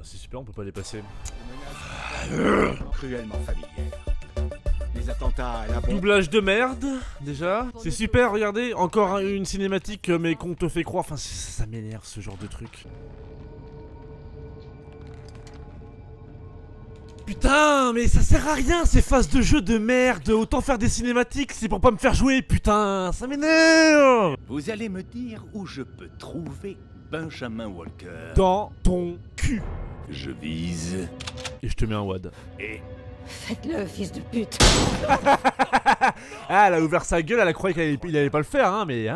bah c'est super, on peut pas les passer. Cruellement familière. Les attentats à la bombe. Doublage de merde, déjà. C'est super, regardez. Encore une cinématique, mais qu'on te fait croire. Enfin, ça m'énerve ce genre de truc. Putain, mais ça sert à rien ces phases de jeu de merde. Autant faire des cinématiques, c'est pour pas me faire jouer, putain. Ça m'énerve. Vous allez me dire où je peux trouver Benjamin Walker. Dans ton cul. Je vise. Et je te mets un wad. Et Faites-le, fils de pute. Ah, elle a ouvert sa gueule, elle a cru qu'il allait pas le faire, hein, mais... Hein.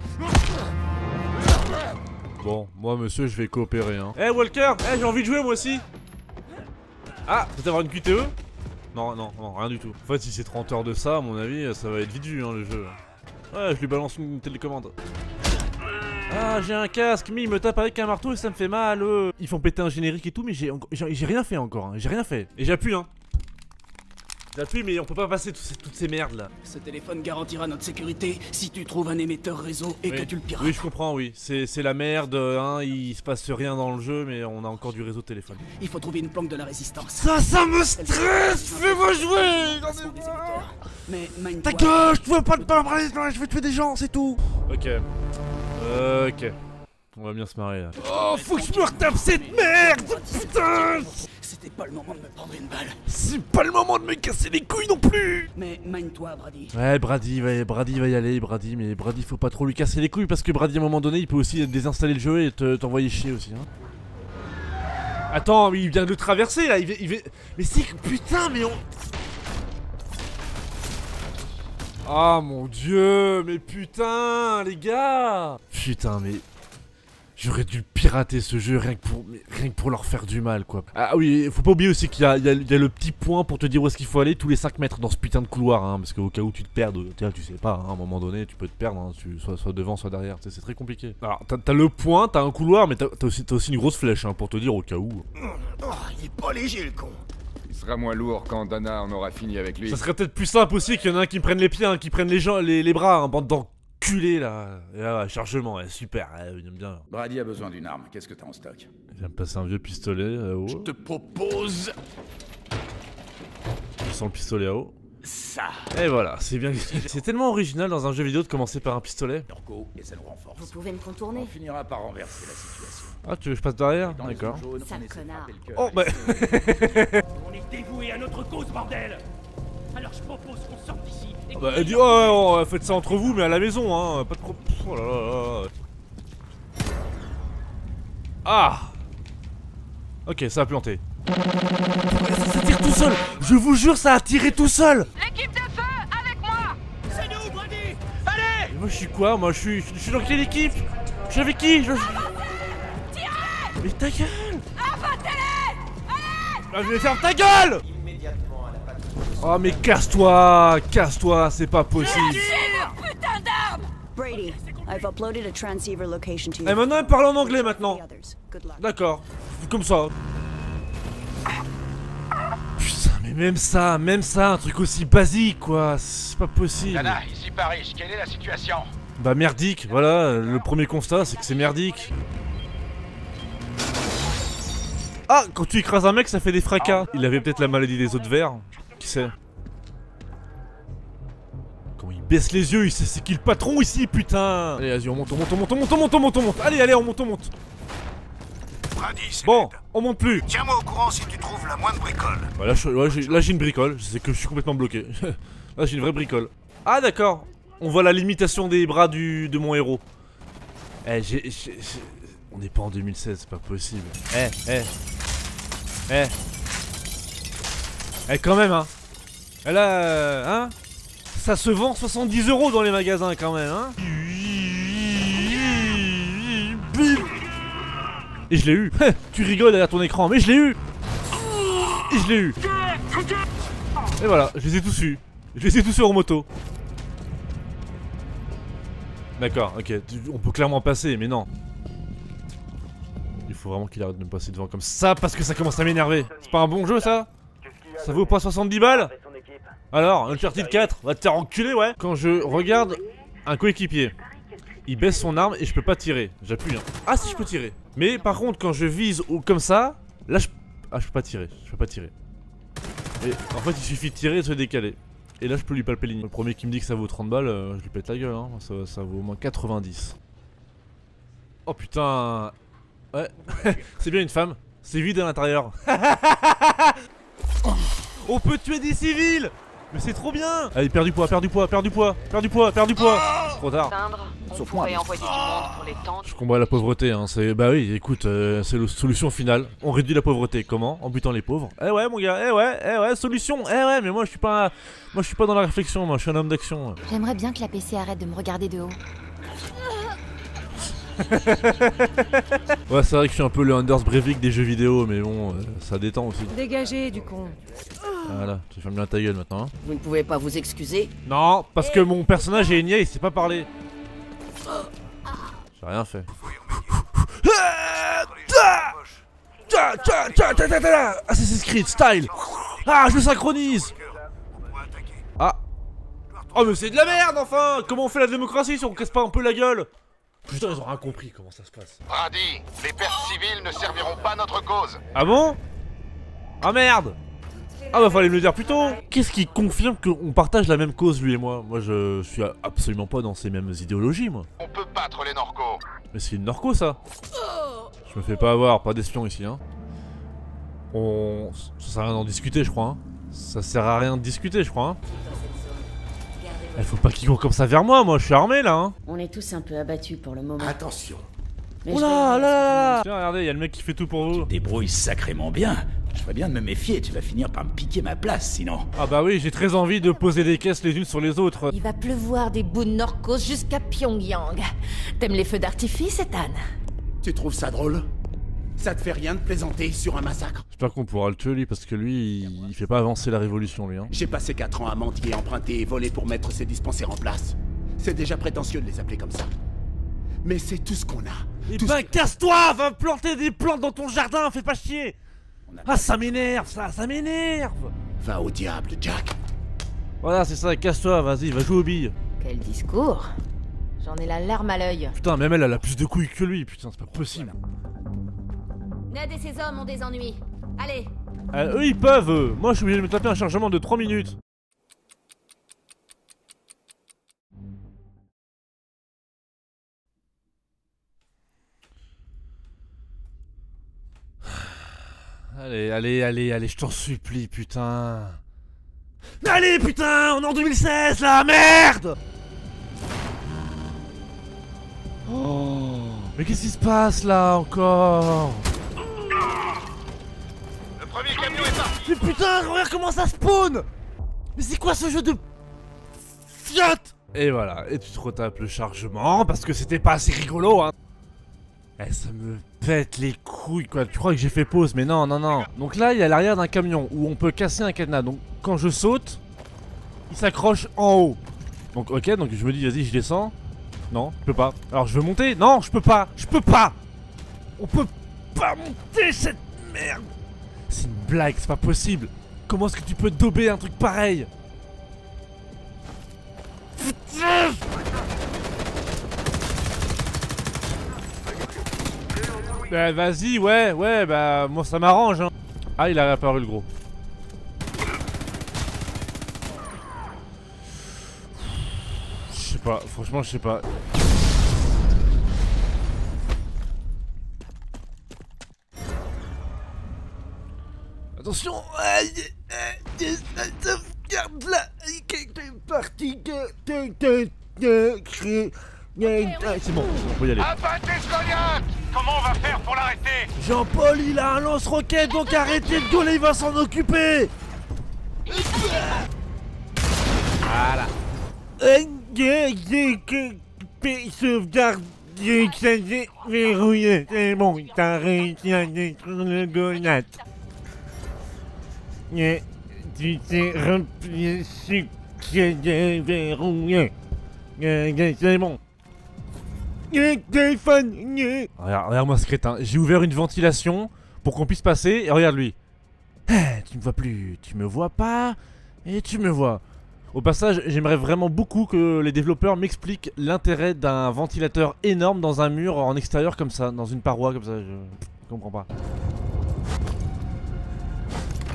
Bon, moi, monsieur, je vais coopérer, hein. Eh, Walker, j'ai envie de jouer, moi aussi. Ah, peut-être avoir une QTE? Non, non, non, rien du tout. En fait, si c'est 30 heures de ça, à mon avis, ça va être vite vu, hein, le jeu. Ouais, je lui balance une télécommande. Ah, j'ai un casque, mais il me tape avec un marteau et ça me fait mal. Ils font péter un générique et tout, mais j'ai rien fait encore, hein. J'ai rien fait. Et j'appuie, hein. J'appuie, mais on peut pas passer toutes ces merdes là. Ce téléphone garantira notre sécurité si tu trouves un émetteur réseau et Oui. que tu le pirates. Oui, je comprends, oui. C'est la merde, hein. Il se passe rien dans le jeu, mais on a encore du réseau de téléphone. Il faut trouver une planque de la résistance. Ça me stresse. Fais-moi jouer. Mais Ta gueule, je veux pas te parler, je vais tuer des gens, c'est tout. Ok. Ok. On va bien se marrer là. Oh, faut que je me retape cette merde. Putain. C'était pas le moment de me prendre une balle. C'est pas le moment de me casser les couilles non plus. Mais mine-toi, Brady. Ouais, Brady va y aller, Brady, mais Brady faut pas trop lui casser les couilles parce que Brady à un moment donné il peut aussi désinstaller le jeu et t'envoyer chier aussi, hein. Attends, mais il vient de le traverser là, il va... Mais c'est... Putain, mais on... Ah mon dieu, mais putain, les gars. Putain, mais... J'aurais dû pirater ce jeu rien que pour leur faire du mal, quoi. Ah oui, faut pas oublier aussi qu'il y a le petit point pour te dire où est-ce qu'il faut aller tous les 5 mètres dans ce putain de couloir, hein. Parce qu'au cas où tu te perdes, tu sais pas, hein, à un moment donné, tu peux te perdre, hein, soit devant, soit derrière, c'est très compliqué. Alors, t'as le point, t'as un couloir, mais t'as aussi une grosse flèche, hein, pour te dire au cas où. oh, il est pas léger le con. Il sera moins lourd quand Dana en aura fini avec lui. Ça serait peut-être plus simple aussi qu'il y en a un qui me prenne les pieds, un qui prenne les bras, hein, bande d'enculés là. Et là, ouais, chargement, ouais, super, il aime bien. Brady a besoin d'une arme. Qu'est-ce que t'as en stock? Il vient me passer un vieux pistolet à eau. Je te propose Je sens le pistolet à eau. ça. Et voilà, c'est bien. C'est tellement original dans un jeu vidéo de commencer par un pistolet. Turco, et ça nous renforce. Vous pouvez me On contourner. finira par renverser la situation. Ah, tu veux que je passe derrière? Dans les D'accord. zones jaunes, Sale on essaie de connard. frapper le cœur Oh, bah. On est dévoué à notre cause, bordel. Alors je propose qu'on sorte d'ici et Bah, elle dit, oh, ouais, faites ça entre vous, mais à la maison, hein. Pas de problème. Oh là là là. Ah! Ok, ça a planté. Ça tire tout seul! Je vous jure, ça a tiré tout seul! L'équipe de feu, avec moi! c'est nous, Brady. Allez. Et moi, je suis quoi? Moi, je suis dans quelle équipe? Je suis avec qui? Mais ta gueule! Ah, je vais faire ta gueule! Oh, mais casse-toi! Casse-toi, c'est pas possible! Putain d'arme! Brady, I've uploaded a transceiver location to Et you. maintenant, elle parle en anglais maintenant! The others. Good luck. D'accord, comme ça. Putain, mais même ça, un truc aussi basique, quoi, c'est pas possible. Dana, ici Paris, quelle est la situation? Bah merdique, voilà, le premier constat, c'est que c'est merdique. Ah, quand tu écrases un mec, ça fait des fracas. Il avait peut-être la maladie des autres verts, qui sait. Comment il baisse les yeux, il sait c'est qui le patron ici, putain. Allez, vas-y, on monte. Allez, on monte. Brady, c'est Bon, on monte plus. Tiens-moi au courant si tu trouves la moindre bricole. Bah là j'ai une bricole, je sais que je suis complètement bloqué. Là j'ai une vraie bricole. Ah d'accord, on voit la limitation des bras de mon héros. Eh on n'est pas en 2016, c'est pas possible. Quand même hein. Et là, hein. Ça se vend 70 € dans les magasins quand même hein. Bim. Et je l'ai eu. Tu rigoles derrière ton écran, mais je l'ai eu. Et je l'ai eu. Et voilà, je les ai tous eus. Je les ai tous eus en moto. D'accord, ok. On peut clairement passer, mais non. Il faut vraiment qu'il arrête de me passer devant comme ça parce que ça commence à m'énerver. C'est pas un bon jeu ça? Ça vaut pas 70 balles? Alors, Uncharted 4, va te faire enculer, ouais. Quand je regarde un coéquipier, il baisse son arme et je peux pas tirer. J'appuie, hein. Ah si, je peux tirer. Mais par contre, quand je vise comme ça, là Ah, je peux pas tirer, je peux pas tirer. Et en fait, il suffit de tirer et de se décaler. Et là, je peux lui palper les nids. Le premier qui me dit que ça vaut 30 balles, je lui pète la gueule, hein. Ça vaut au moins 90. Oh putain. Ouais, c'est bien une femme. C'est vide à l'intérieur. On peut tuer des civils. Mais c'est trop bien. Allez, perds du poids, perds du poids, perds du poids, perds du poids, perds du poids. Trop tard. On pourrait envoyer du monde pour les tentes. Je combat la pauvreté, hein. Bah oui, écoute, c'est la solution finale. On réduit la pauvreté. Comment? En butant les pauvres. Eh ouais, mon gars, eh ouais, solution. Eh ouais, mais moi je suis pas dans la réflexion, moi je suis un homme d'action. J'aimerais bien que la PC arrête de me regarder de haut. Ouais, c'est vrai que je suis un peu le Anders Breivik des jeux vidéo, mais bon, ça détend aussi. Dégagez du con. Voilà, tu fermes bien ta gueule maintenant. Hein. Vous ne pouvez pas vous excuser? Non, parce que mon personnage est niais, il sait pas parler. J'ai rien fait. Assassin's Creed style. Ah, je le synchronise. Ah. Oh, mais c'est de la merde, enfin. Comment on fait la démocratie si on casse pas un peu la gueule? Putain, ils ont rien compris comment ça se passe. Brady, les pertes civiles ne serviront pas notre cause. Ah bon? Ah merde. Ah bah fallait me le dire plus tôt. Qu'est-ce qui confirme qu'on partage la même cause, lui et moi? Moi je suis absolument pas dans ces mêmes idéologies, moi. On peut battre les Norcos. Mais c'est une Norco, ça. Je me fais pas avoir, pas d'espion ici, hein. Ça sert à rien d'en discuter, je crois, hein. Ça sert à rien de discuter, je crois, hein. Il faut pas qu'il court comme ça vers moi, je suis armé, là, hein. On est tous un peu abattus pour le moment. Attention. Oh là là. Tiens, regardez, il y a le mec qui fait tout pour vous. Débrouille sacrément bien. Je ferais bien de me méfier, tu vas finir par me piquer ma place sinon. Ah bah oui, j'ai très envie de poser des caisses les unes sur les autres. Il va pleuvoir des bouts de Norcos jusqu'à Pyongyang. T'aimes les feux d'artifice, Ethan? Tu trouves ça drôle? Ça te fait rien de plaisanter sur un massacre? J'espère qu'on pourra le tuer, lui, parce que lui, il fait pas avancer la révolution, lui, hein. J'ai passé 4 ans à mentir, emprunter et voler pour mettre ces dispensaires en place. C'est déjà prétentieux de les appeler comme ça. Mais c'est tout ce qu'on a. Eh ben casse-toi, va planter des plantes dans ton jardin, fais pas chier. Ah ça m'énerve, ça m'énerve. Va au diable, Jack. Voilà, c'est ça, casse-toi, vas-y, va jouer aux billes. Quel discours! J'en ai la larme à l'œil. Putain, même elle a plus de couilles que lui, putain, c'est pas possible. Ned et ses hommes ont des ennuis. Allez! Eux ils peuvent, moi je suis obligé de me taper un chargement de 3 minutes. Allez, je t'en supplie, putain. Allez, putain, on est en 2016, là, merde. Oh, mais qu'est-ce qui se passe, là, encore? Le premier camion est parti. Mais putain, regarde comment ça spawn. Mais c'est quoi ce jeu de fiotte? Et voilà, et tu te retapes le chargement, parce que c'était pas assez rigolo, hein. Eh, ça me pète les couilles, quoi. Tu crois que j'ai fait pause, mais non. Donc là, il y a l'arrière d'un camion où on peut casser un cadenas. Donc quand je saute, il s'accroche en haut. Donc ok, donc je me dis, vas-y, je descends. Non, je peux pas. Alors je veux monter. Non, je peux pas. On peut pas monter cette merde. C'est une blague, c'est pas possible. Comment est-ce que tu peux dober un truc pareil? Putain! Bah vas-y, ouais, bah moi ça m'arrange, hein. Ah, il a réapparu le gros. Je sais pas, franchement je sais pas. Attention. Garde là. Parti. C'est bon, on peut y aller. Abattez ce Goliath. Comment on va faire pour l'arrêter? Jean-Paul, il a un lance-roquette, donc arrêtez de gueuler, il va s'en occuper. Voilà. Sauvegarde, verrouillé, c'est bon, t'as réussi à détruire le Goliath. Tu t'es replié sur que verrouillé. C'est bon. Téléphone. Regarde-moi ce crétin. J'ai ouvert une ventilation pour qu'on puisse passer. Et regarde lui. Tu me vois plus. Tu me vois pas. Et tu me vois. Au passage, j'aimerais vraiment beaucoup que les développeurs m'expliquent l'intérêt d'un ventilateur énorme dans un mur en extérieur comme ça. Dans une paroi comme ça. Je comprends pas.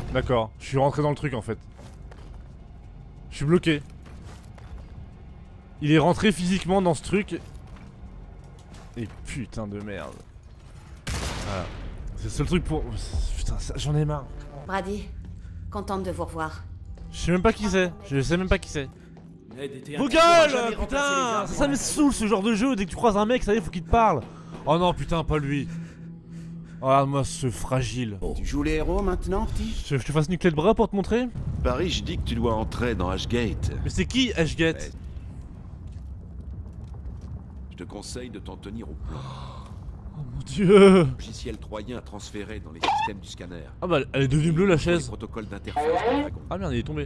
D'accord, je suis rentré dans le truc en fait. Je suis bloqué. Il est rentré physiquement dans ce truc. Et putain de merde. Voilà. C'est le seul truc pour... Putain, j'en ai marre. Brady, contente de vous revoir. Je sais même pas qui c'est. Je sais même pas qui c'est. Vos Vos gueules, putain. Ça me saoule ce genre de jeu. Dès que tu croises un mec, ça y est, faut qu'il te parle. Oh non, putain, pas lui. Regarde-moi ce fragile. Tu joues les héros maintenant, petit? Je te fasse une clé de bras pour te montrer? Paris, je dis que tu dois entrer dans Ashgate. Mais c'est qui Ashgate? Je te conseille de t'en tenir au plan. Oh mon dieu. Le logiciel troyen a transféré dans les systèmes du scanner. Ah bah elle est devenue bleue la chaise. Protocole d'interface de Dragon. Ah merde, il est tombé.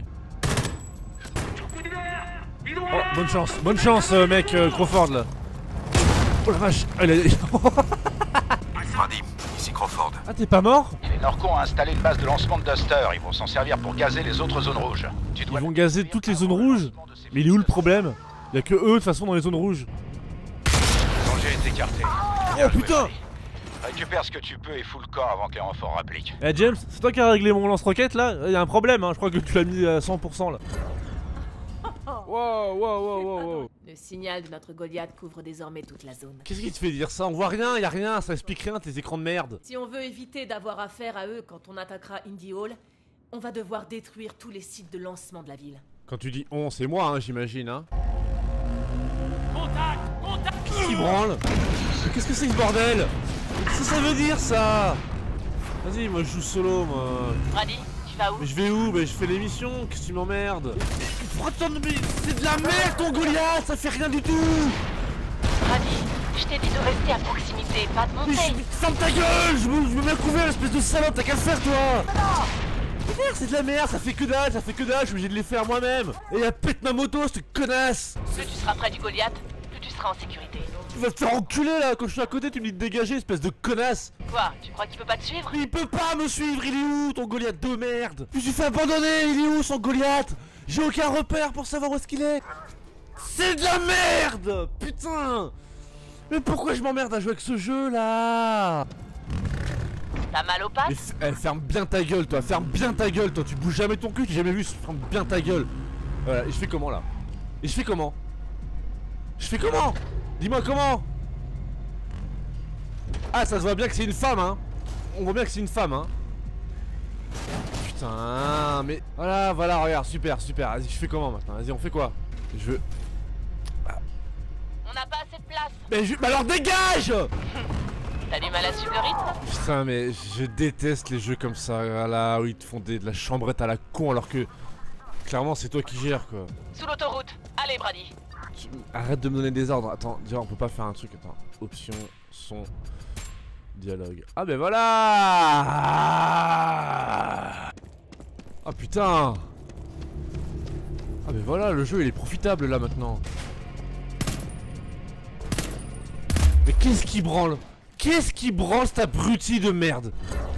Oh, bonne chance mec Crawford là. Oh la vache, elle est... Brady, ici Crawford. Ah t'es pas mort? Les Norcons ont installé une base de lancement de Duster. Ils vont s'en servir pour gazer les autres zones rouges. Ils vont gazer toutes les zones rouges? Mais il est où le problème? Y'a que eux de toute façon dans les zones rouges. Le danger est écarté. Oh putain! Récupère ce que tu peux et fous le camp avant que les renforts appliquent. Eh James, c'est toi qui as réglé mon lance-roquette là? Y'a un problème hein, je crois que tu l'as mis à 100% là. Wow. Le signal de notre Goliath couvre désormais toute la zone. Qu'est-ce qui te fait dire ça? On voit rien, y'a rien, ça explique rien tes écrans de merde. Si on veut éviter d'avoir affaire à eux quand on attaquera Indy Hall, on va devoir détruire tous les sites de lancement de la ville. Quand tu dis on, c'est moi hein, j'imagine hein. Contact! Qu'est-ce qui branle? Mais qu'est-ce que c'est que ce bordel? Qu'est-ce que ça veut dire ça? Vas-y, moi je joue solo moi. Brady, tu vas où? Mais je vais où? Bah je fais l'émission, qu'est-ce que tu m'emmerdes? C'est de la merde ton Goliath, ça fait rien du tout! Brady, je t'ai dit de rester à proximité, pas de Mais monter. ferme ta gueule! Je me mets à couvert, espèce de salope, t'as qu'à le faire toi! C'est de la merde, ça fait que dalle, je suis obligé de les faire moi-même! Et elle pète ma moto, cette connasse! Plus tu seras près du Goliath, plus tu seras en sécurité. Tu vas te faire enculer là, quand je suis à côté tu me dis de dégager, espèce de connasse! Quoi? Tu crois qu'il peut pas te suivre? Mais il peut pas me suivre, il est où ton Goliath de merde? Je me suis fait abandonner, il est où son Goliath? J'ai aucun repère pour savoir où est-ce qu'il est! C'est de la merde! Putain! Mais pourquoi je m'emmerde à jouer avec ce jeu là? T'as mal aux pattes? Ferme bien ta gueule toi, tu bouges jamais ton cul, j'ai jamais vu, ferme bien ta gueule. Voilà, et je fais comment là? Et je fais comment? Dis-moi comment? Ah ça se voit bien que c'est une femme hein. On voit bien que c'est une femme hein. Putain mais... Voilà, regarde, super, vas-y je fais comment maintenant? Vas-y on fait quoi? Je veux... On n'a pas assez de place. Mais alors dégage! T'as du mal à suivre le rythme? Putain mais je déteste les jeux comme ça là où ils te font de la chambrette à la con alors que clairement c'est toi qui gères quoi. Sous l'autoroute. Allez Brady. Arrête de me donner des ordres. Attends, déjà on peut pas faire un truc. Attends, option, son, dialogue. Ah ben voilà. Ah putain. Ah ben voilà, le jeu il est profitable là maintenant. Mais qu'est-ce qui branle? Qu'est-ce qui branle cet abruti de merde?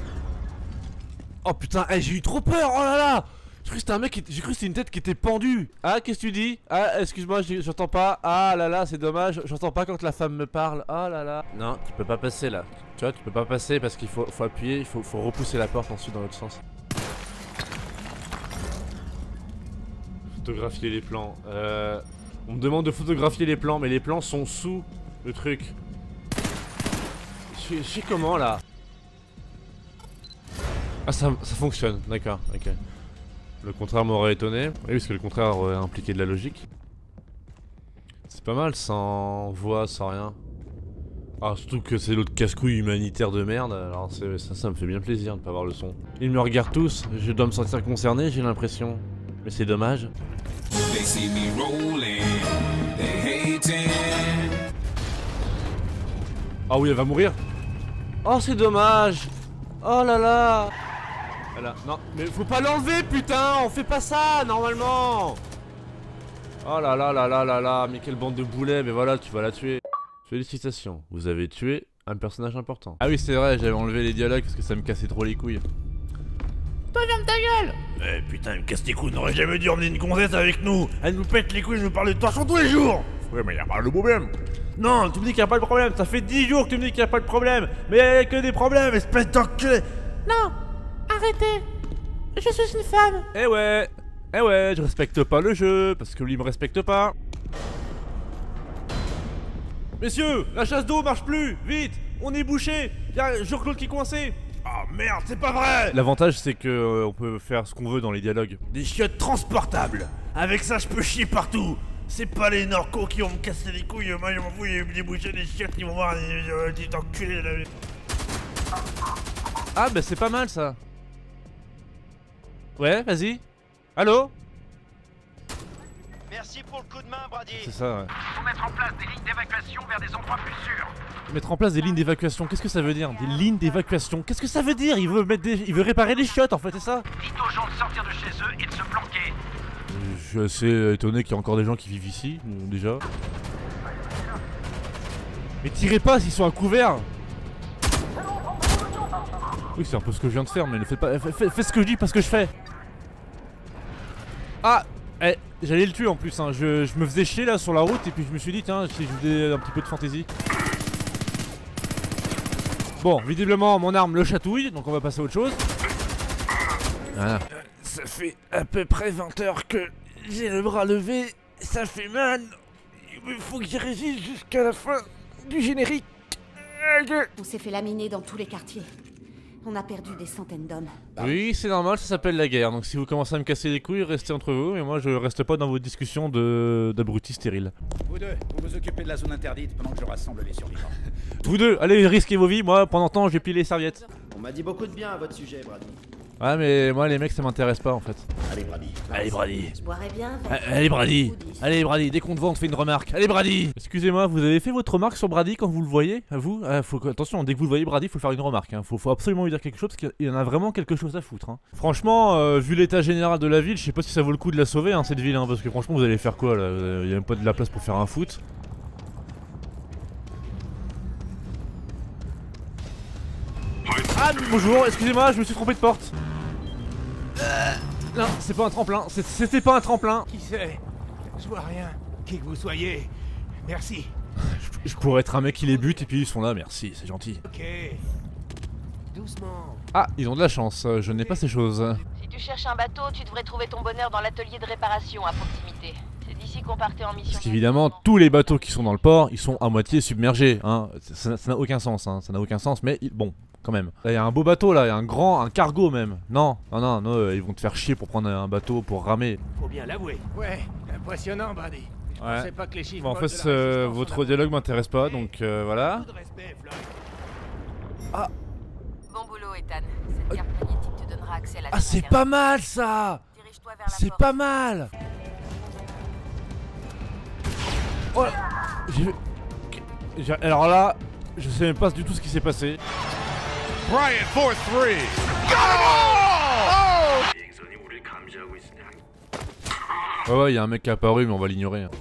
Oh putain, hey, j'ai eu trop peur, oh là là. J'ai cru que c'était un mec, j'ai cru que c'était une tête qui était pendue. Ah, qu'est-ce que tu dis? Ah, excuse-moi, j'entends pas. Ah là là, c'est dommage, j'entends pas quand la femme me parle. Ah là là. Non, tu peux pas passer là. Tu vois, tu peux pas passer parce qu'il faut appuyer, il faut repousser la porte ensuite dans l'autre sens. Photographier les plans. On me demande de photographier les plans, mais les plans sont sous le truc. Je sais comment là. Ah ça fonctionne, d'accord, ok. Le contraire m'aurait étonné. Oui parce que le contraire aurait impliqué de la logique. C'est pas mal sans voix, sans rien. Ah surtout que c'est l'autre casse-couille humanitaire de merde. Alors ça me fait bien plaisir de pas avoir le son. Ils me regardent tous, je dois me sentir concerné j'ai l'impression. Mais c'est dommage. Ah oui elle va mourir. Oh c'est dommage. Oh là là. Voilà. Non mais faut pas l'enlever putain. On fait pas ça normalement. Oh là là là là là là. Mais quelle bande de boulets. Mais voilà tu vas la tuer. Félicitations. Vous avez tué un personnage important. Ah oui c'est vrai j'avais enlevé les dialogues parce que ça me cassait trop les couilles. Toi ferme ta gueule. Eh putain il me casse les couilles. On aurait jamais dû emmener une gonzesse avec nous. Elle nous pète les couilles. Je nous parle de torchon tous les jours. Ouais mais y'a pas le problème. Non, tu me dis qu'il n'y a pas de problème, ça fait 10 jours que tu me dis qu'il n'y a pas de problème. Mais il n'y a que des problèmes, espèce d'enculé. Non, arrêtez. Je suis une femme. Eh ouais, je respecte pas le jeu, parce que lui il me respecte pas. Messieurs, la chasse d'eau marche plus, vite, on est bouché, y'a Jean-Claude qui est coincé. Ah merde, c'est pas vrai. L'avantage c'est que on peut faire ce qu'on veut dans les dialogues. Des chiottes transportables. Avec ça, je peux chier partout. C'est pas les narcos qui vont me casser les couilles, moi je m'en fous, les bouchers, les chiottes, ils vont voir des enculés là. Ah bah c'est pas mal ça. Ouais, vas-y. Allô? Merci pour le coup de main, Brady. C'est ça, ouais. Faut mettre en place des lignes d'évacuation vers des endroits plus sûrs. Mettre en place des lignes d'évacuation, qu'est-ce que ça veut dire? Des lignes d'évacuation, qu'est-ce que ça veut dire? Il veut réparer les chiottes en fait, c'est ça? Dites aux gens de sortir de chez eux et de se planquer. Je suis assez étonné qu'il y ait encore des gens qui vivent ici, déjà. Mais tirez pas s'ils sont à couvert! Oui, c'est un peu ce que je viens de faire, mais ne faites pas. Faites ce que je dis, pas ce que je fais! Ah! Eh, j'allais le tuer en plus, hein. Je me faisais chier là sur la route et puis je me suis dit, tiens, si je faisais un petit peu de fantaisie. Bon, visiblement, mon arme le chatouille, donc on va passer à autre chose. Voilà. Ça fait à peu près 20 heures que j'ai le bras levé, ça fait mal. Il faut que j'y résiste jusqu'à la fin du générique. On s'est fait laminer dans tous les quartiers. On a perdu des centaines d'hommes. Oui, c'est normal, ça s'appelle la guerre. Donc si vous commencez à me casser les couilles, restez entre vous. Mais moi, je reste pas dans vos discussions d'abrutis stériles. Vous deux, vous vous occupez de la zone interdite pendant que je rassemble les survivants. Vous deux, allez risquer vos vies. Moi, pendant ce temps, j'ai plié les serviettes. On m'a dit beaucoup de bien à votre sujet, Brady. Ouais, mais moi, les mecs, ça m'intéresse pas en fait. Allez, Brady. Allez, Brady. Je boirais bien. Allez, Brady. Allez, Brady. Dès qu'on te voit, on te fait une remarque. Allez, Brady. Excusez-moi, vous avez fait votre remarque sur Brady quand vous le voyez? À vous attention, dès que vous le voyez, Brady, faut faire une remarque. Hein. Faut absolument lui dire quelque chose parce qu'il y en a vraiment quelque chose à foutre. Hein. Franchement, vu l'état général de la ville, je sais pas si ça vaut le coup de la sauver, hein, cette ville. Hein, parce que franchement, vous allez faire quoi là? Il y a même pas de la place pour faire un foot. Ah, bonjour, excusez-moi, je me suis trompé de porte. Non, c'est pas un tremplin, c'était pas un tremplin. Qui c'est? Je vois rien. Qui que vous soyez, merci. Je pourrais être un mec qui les bute et puis ils sont là, merci, c'est gentil. Ok. Doucement. Ah, ils ont de la chance, je n'ai pas ces choses. Si tu cherches un bateau, tu devrais trouver ton bonheur dans l'atelier de réparation à proximité. C'est d'ici qu'on partait en mission. Parce qu'évidemment, tous les bateaux qui sont dans le port, ils sont à moitié submergés. Hein. Ça n'a aucun sens, hein. Ça n'a aucun sens, mais bon, quand même. Là, il y a un beau bateau, là, il y a un cargo même. Non, ils vont te faire chier pour prendre un bateau pour ramer. Faut bien l'avouer. Ouais, impressionnant, Brady. Je pensais pas que les chiffres bon, en molles fait, de la résistance votre dialogue m'intéresse pas, donc voilà. Ah. Bon boulot, Ethan. Cette carte magnétique te donnera accès à la. Ah, c'est pas mal ça. C'est pas mal. Oh, alors là, je sais même pas du tout ce qui s'est passé. Bryant 4-3. Ouais, il y a un mec qui est apparu, mais on va l'ignorer. Hein.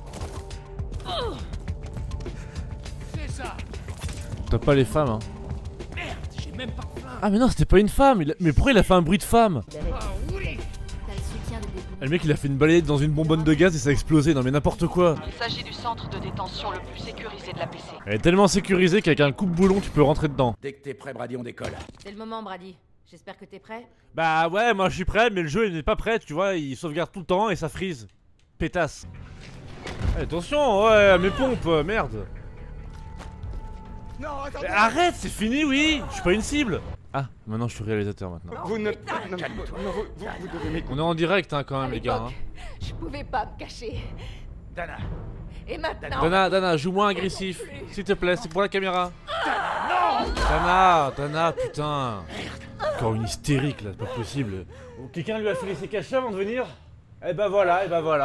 C'est ça. T'as pas les femmes, hein. Merde, j'ai même pas de flingue. Ah, mais non, c'était pas une femme. Mais pourquoi il a fait un bruit de femme? Ah oui. Le mec il a fait une balayette dans une bonbonne de gaz et ça a explosé, non mais n'importe quoi. Il s'agit du centre de détention le plus sécurisé de la PC. Elle est tellement sécurisée qu'avec un coupe-boulon tu peux rentrer dedans. Dès que t'es prêt, Brady, on décolle. C'est le moment, Brady. J'espère que t'es prêt. Bah ouais, moi je suis prêt, mais le jeu il n'est pas prêt, tu vois, il sauvegarde tout le temps et ça freeze. Pétasse. Attention, ouais, mes pompes, merde. Non, attendez. Arrête, c'est fini, oui. Je suis pas une cible. Ah, maintenant je suis réalisateur maintenant. Vous ne... vous devez m'écouter. On est en direct hein, quand même les gars. Hein. Je pouvais pas me cacher. Dana. Et maintenant... Dana, joue moins agressif. S'il te plaît, c'est pour la caméra. Non. Dana, putain. Encore une hystérique là, c'est pas possible. Quelqu'un lui a filé ses cachets avant de venir? Et voilà.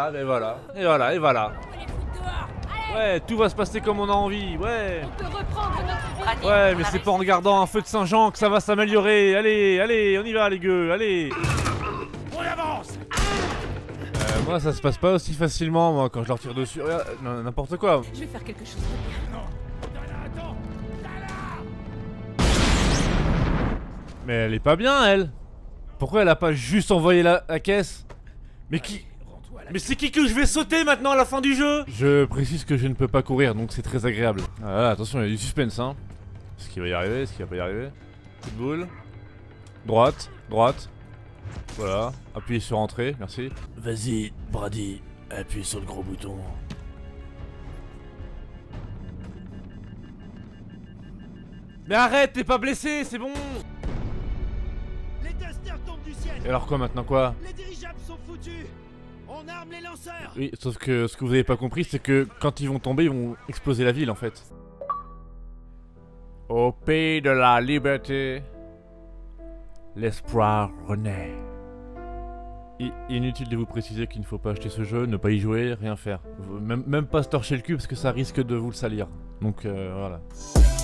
Ouais, tout va se passer comme on a envie, ouais. On peut reprendre notre... Ouais, mais c'est pas en regardant un feu de Saint-Jean que ça va s'améliorer. Allez, on y va les gueux, allez. On avance. Moi ça se passe pas aussi facilement moi quand je leur tire dessus. N'importe quoi. Je vais faire quelque chose de bien. Non. Dana, attends. Mais elle est pas bien elle. Pourquoi elle a pas juste envoyé la caisse? Mais qui... Mais c'est qui que je vais sauter maintenant à la fin du jeu? Je précise que je ne peux pas courir donc c'est très agréable. Ah, attention, il y a du suspense hein. Est-ce qu'il va y arriver? Est-ce qu'il va pas y arriver? Coup de boule. Droite. Voilà, appuyez sur entrée, merci. Vas-y, Brady, appuie sur le gros bouton. Mais arrête, t'es pas blessé, c'est bon. Les Dusters tombent du ciel. Et alors quoi maintenant, quoi? Les dirigeables sont foutus. On arme les lanceurs. Oui, sauf que ce que vous avez pas compris, c'est que quand ils vont tomber, ils vont exploser la ville en fait. Au pays de la liberté, l'espoir renaît. Inutile de vous préciser qu'il ne faut pas acheter ce jeu, ne pas y jouer, rien faire. Même pas se torcher le cul parce que ça risque de vous le salir. Donc voilà.